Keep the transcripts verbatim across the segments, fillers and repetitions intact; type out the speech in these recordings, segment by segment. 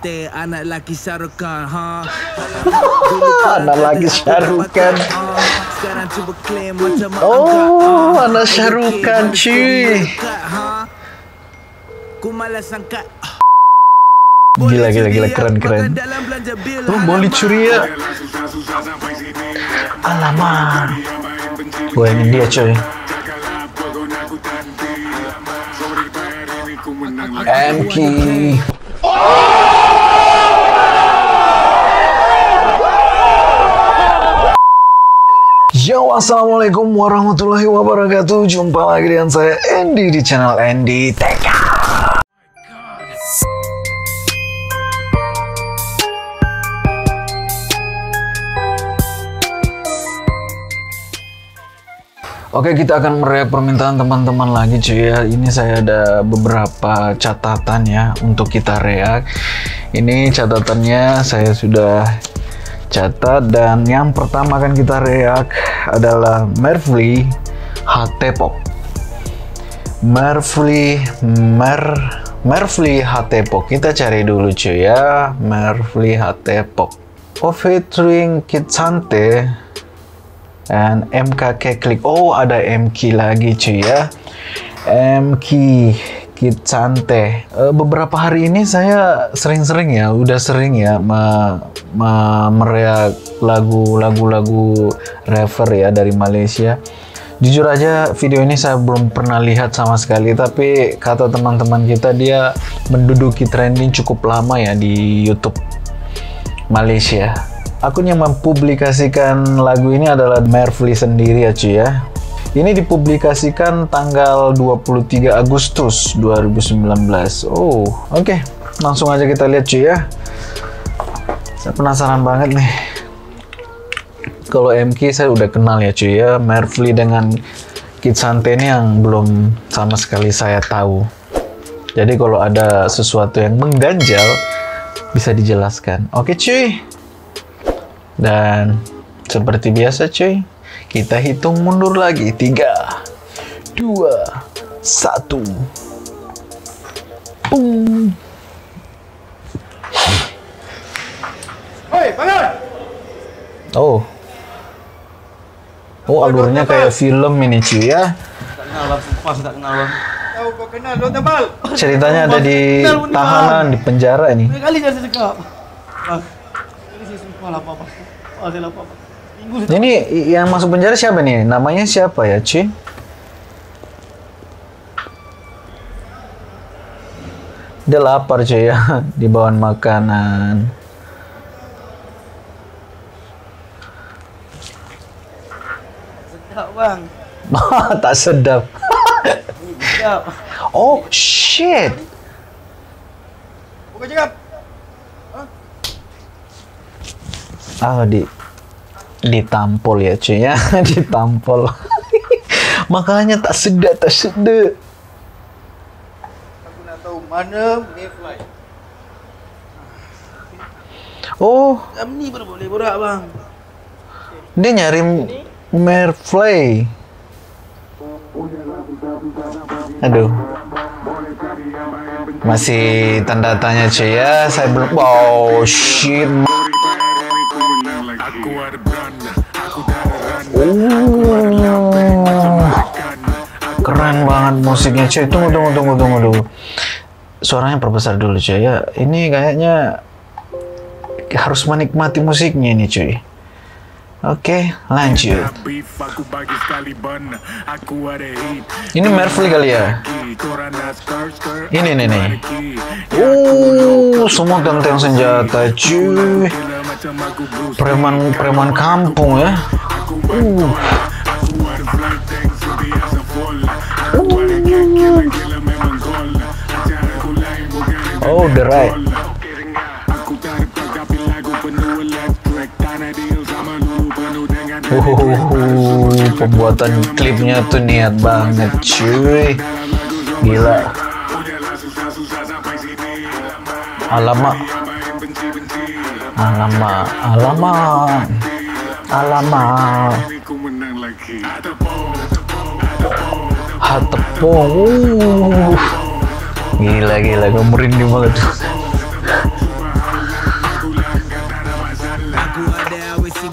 Kicante, anak laki Syarukan, ha. Anak laki Syarukan. Sekarang coba klaim macam Oh, anak Syarukan cuy. Ku malas angkat. Gila gila gila keren keren. Oh, boleh curi ya. Alamak. Gue ingin dia cuy. M K. Yo, assalamualaikum warahmatullahi wabarakatuh. Jumpa lagi dengan saya Andy di channel Andy Teka. Oke, kita akan mereak permintaan teman-teman lagi cuy ya. Ini saya ada beberapa catatan ya untuk kita reak. Ini catatannya saya sudah catat, dan yang pertama akan kita reak adalah Merfly Hatepok. Merfly Mer Merfly Hatepok. Kita cari dulu cuy ya. Merfly Hatepok. Oh, featuring Kicante and M K K Click. Oh, ada M K lagi cuy ya. M K Kicante. Uh, beberapa hari ini saya sering-sering ya, udah sering ya me, me, mereak lagu-lagu-lagu rapper ya dari Malaysia. Jujur aja video ini saya belum pernah lihat sama sekali, tapi kata teman-teman kita dia menduduki trending cukup lama ya di YouTube Malaysia. Akun yang mempublikasikan lagu ini adalah Merfly sendiri ya cuy ya. Ini dipublikasikan tanggal dua puluh tiga Agustus dua ribu sembilan belas. Oh, oke. Okay. Langsung aja kita lihat cuy ya. Saya penasaran banget nih. Kalau M K saya udah kenal ya cuy ya. Merfly dengan Kicante ini yang belum sama sekali saya tahu. Jadi kalau ada sesuatu yang mengganjal bisa dijelaskan. Oke okay, cuy. Dan seperti biasa cuy, kita hitung mundur lagi. Tiga, dua, satu. Boom. Hei, bangun! Oh. Oh, alurnya kayak film ini cuy ya. Tak kenal bang, sumpah tak kenal bang. Tahu kau kenal lo tebal. Ceritanya ada di tahanan, di penjara ini. Berapa kali saya cakap. Bang, ini saya sumpah lah apa-apa. Oh, saya lapar. Minggu saya. Ini yang masuk penjara siapa nih? Namanya siapa ya, cuy? Dia lapar cuy ya, dibawaan makanan. Sedap bang. Tak sedap. Sedap. Oh, shit. Bukan cakap. Ah, di ditampol ya cuy ya. Ditampol. Makanya tak sedap, tak sedap. Aku nak tahu mana Merfly. Oh, Jam ni baru boleh borak bang. dia nyari Merfly. Aduh. Masih tanda tanya cuy ya. Saya belum. Oh shit. Oh, keren banget musiknya cuy. Tunggu tunggu tunggu tunggu dulu. Suaranya perbesar dulu cuy ya. Ini kayaknya harus menikmati musiknya ini cuy. Oke, lanjut. Ini Merfly kali ya. Ini nih nih. Uh, semua ganteng senjata cuy. Preman-preman kampung ya. Uh. Oh, the right. Uh, pembuatan klipnya tuh niat banget cuy. Gila. Alamak. Alamak, alamak. Alamak. Hatepok. Uh. Gila gila, gue merinding banget.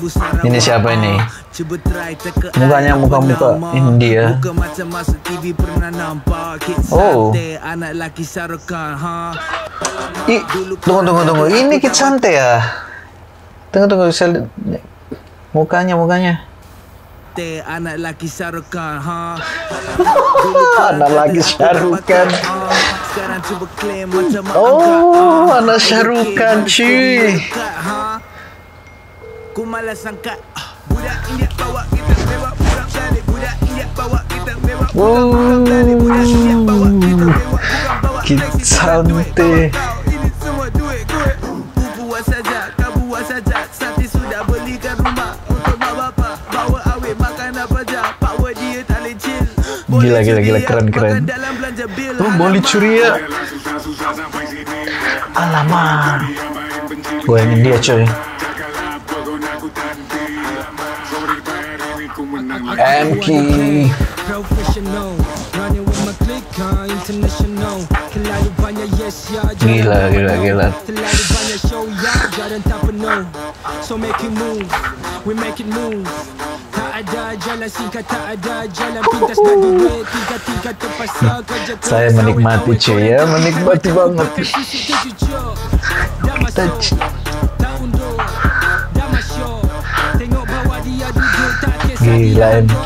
Ini siapa ini? Mukanya muka-muka India. Oh. Ih, tunggu tunggu tunggu. Ini Kid Sante ya? Tunggu tunggu, saya lihat mukanya mukanya. Anak laki Syarukan, ha. Anak laki Syarukan. Sekarang cuba claim macam Oh, anak Syarukan cuy. Ku malas angkat budak India bawa kita mewah budak balik budak India bawa kita mewah budak balik budak India bawa kita mewah bukan bawa Kid Sante. Ini semua duit gue. Ku buat saja, kau buat saja. Santi sudah belikan rumah untuk mak bapak. Bawa awet makan apa aja. Power dia tak lecil. Gila gila gila keren keren. Oh, boleh curi ya. Alamak. Gue yang India coy. M K Gila gila gila. Saya menikmati cuy ya, menikmati banget. Touch. Gila M K.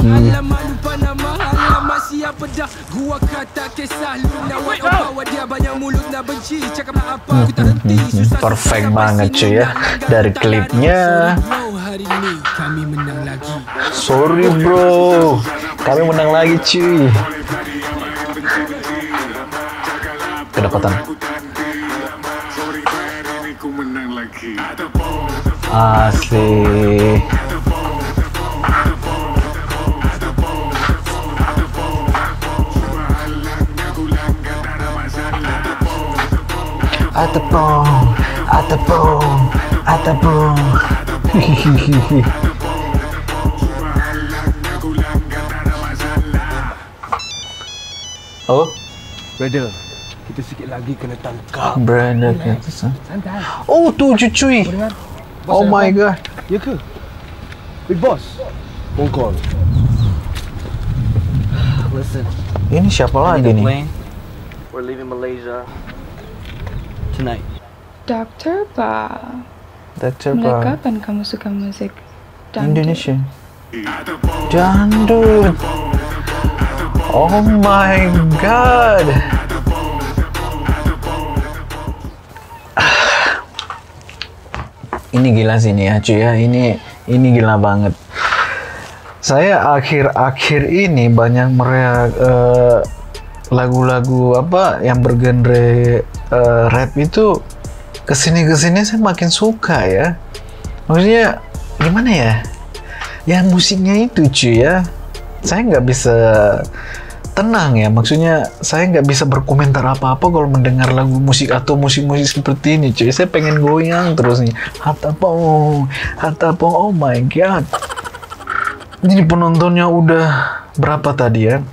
Perfect banget cuy ya. Dari klipnya. Sorry bro, kami menang lagi cuy. Kedapatan. Asik. Atapong, atapong, atapong. Hihihi. Oh, Brother, kita sikit lagi kena tangkap. brother kata sah. Oh, tu cuy. Oh my god. Ya ke? Big boss. Phone call. Listen. Ini siapa lagi nih? We're leaving Malaysia tonight. Dokter Ba, Dokter mulai Ba. kapan kamu suka musik dangdut? Indonesia. Dangdut. Oh my god. Ini gila sih nih ya cuy ya. Ini ini gila banget. Saya akhir-akhir ini banyak meriak uh, lagu-lagu apa yang bergenre uh, rap itu kesini-kesini saya makin suka ya. Maksudnya gimana ya? Ya musiknya itu cuy ya. Saya nggak bisa tenang ya. Maksudnya saya nggak bisa berkomentar apa-apa kalau mendengar lagu musik atau musik-musik seperti ini cuy. Saya pengen goyang terus nih. Hatapong, hatapong, oh my god. Jadi penontonnya udah berapa tadi ya?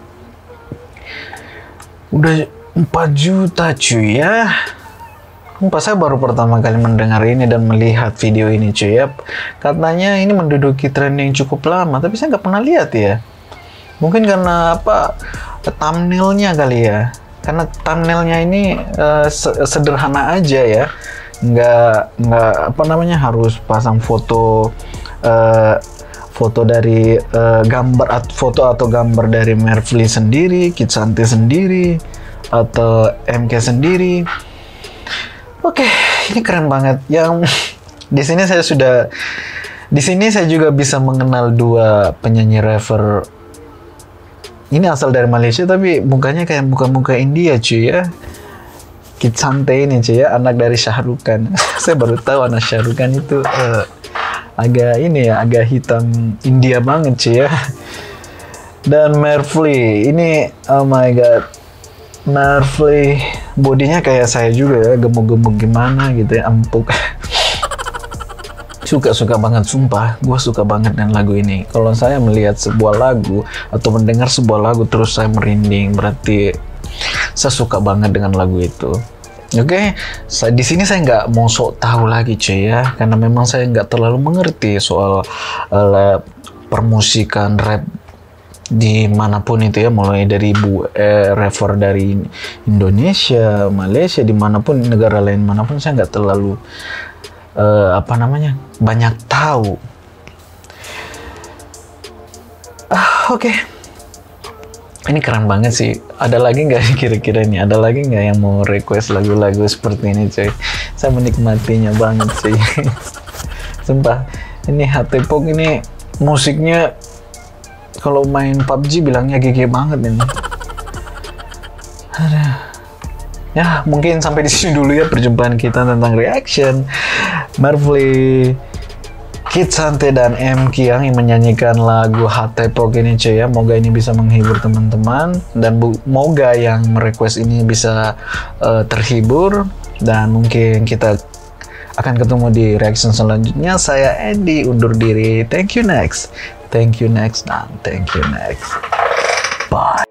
Udah empat juta cuy ya. Pas saya baru pertama kali mendengar ini dan melihat video ini cuy ya. Katanya ini menduduki trending cukup lama, tapi saya nggak pernah lihat ya. Mungkin karena apa? Thumbnailnya kali ya. Karena thumbnailnya ini uh, sederhana aja ya. Nggak nggak apa namanya harus pasang foto uh, foto dari uh, gambar atau foto atau gambar dari Merfly sendiri, Kid Sante sendiri, atau M K sendiri. Oke, ini keren banget. Yang di sini saya sudah, di sini saya juga bisa mengenal dua penyanyi rapper. Ini asal dari Malaysia tapi mukanya kayak muka-muka India cuy ya. Kid Sante ini cuy ya, anak dari Syarukan. Saya baru tahu anak Syarukan itu uh, agak ini ya, agak hitam India banget cuy ya. Dan Merfly ini, oh my god, Merfly bodinya kayak saya juga ya, gemuk-gemuk gimana gitu ya, empuk. Suka-suka banget, sumpah gue suka banget dengan lagu ini. Kalau saya melihat sebuah lagu atau mendengar sebuah lagu terus saya merinding, berarti saya suka banget dengan lagu itu. Oke, okay. Di sini saya nggak mau sok tahu lagi cuy ya, karena memang saya nggak terlalu mengerti soal uh, permusikan rap dimanapun itu ya, mulai dari bu eh, rapper dari Indonesia, Malaysia, dimanapun negara lain manapun saya nggak terlalu uh, apa namanya banyak tahu. Ah, oke. Okay. Ini keren banget sih. Ada lagi nggak kira-kira ini? Ada lagi nggak yang mau request lagu-lagu seperti ini, coy? Saya menikmatinya banget sih. Sumpah, ini Hatepok ini musiknya kalau main P U B G bilangnya G G banget ini. Aduh. Ya, mungkin sampai di sini dulu ya perjumpaan kita tentang reaction Merfly, Kid Sante dan M Kiang yang menyanyikan lagu Hatepok ini cuy ya. Moga ini bisa menghibur teman-teman dan moga yang merequest ini bisa uh, terhibur, dan mungkin kita akan ketemu di reaction selanjutnya. Saya Andy undur diri. Thank you next. Thank you next dan thank you next. Bye.